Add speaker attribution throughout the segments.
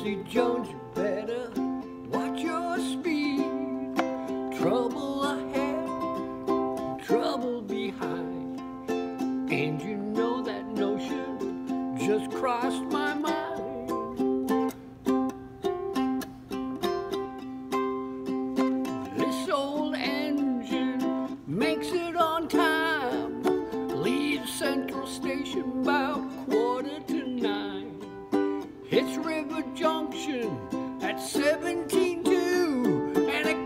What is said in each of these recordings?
Speaker 1: Casey Jones, you better watch your speed. Trouble ahead, trouble behind. And you know that notion just crossed my mind. This old engine makes it on time, leaves Central Station about 8:45. Hits River Junction at 17:02, and at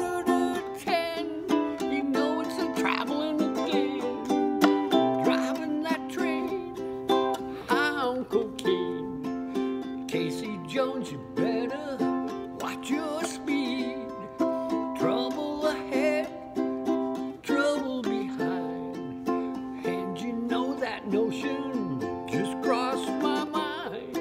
Speaker 1: 9:45, you know it's a traveling again. Driving that train high on cocaine. Casey Jones, you better watch your speed. Trouble ahead, trouble behind. And you know that notion just crossed my mind.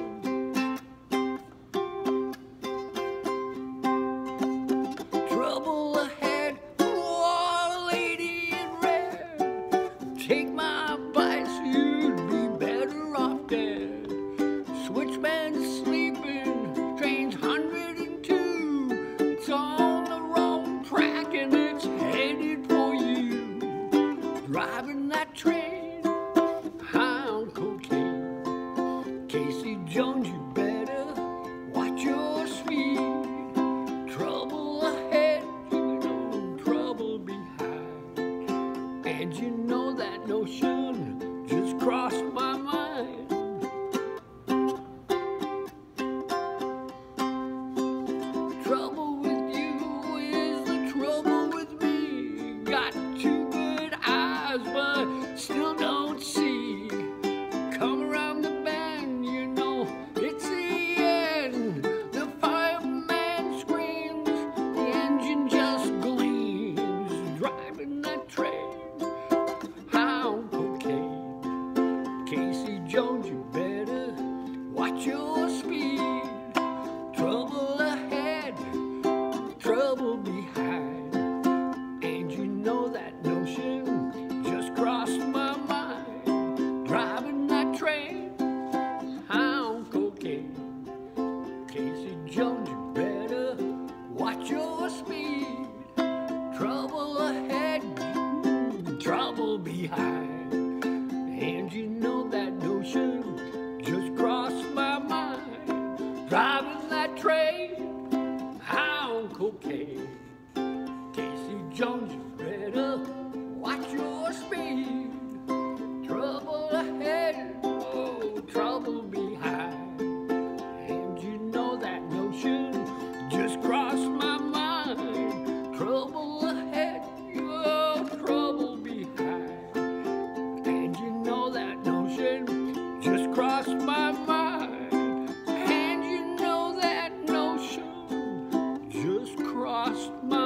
Speaker 1: Trouble ahead, oh, lady in red. Take my advice, you'd be better off dead. Switchman's sleeping, train's 102. It's on the wrong track and it's headed for you. Driving that train high on cocaine. Casey Jones, you better watch your speed. Trouble ahead, you know, trouble behind. And you know that notion just crossed my mind. Trouble with you is the trouble with me. Got two good eyes, but still don't see. Come around the bend, you know it's the end. The fireman screams, the engine just gleams. Driving that train high on cocaine. Casey Jones, you better watch your speed. Trouble ahead, trouble behind. And you know that notion just crossed my mind. Driving that train high on cocaine. Casey Jones, you better watch your speed. Trouble ahead, trouble behind. And you know that notion just crossed my mind. Driving that train high on cocaine. Casey Jones, you better watch your speed. Trouble ahead, oh, trouble behind. And you know that notion just crossed my mind. Trouble ahead, oh, trouble behind. And you know that notion just crossed my mind. And you know that notion just crossed my mind.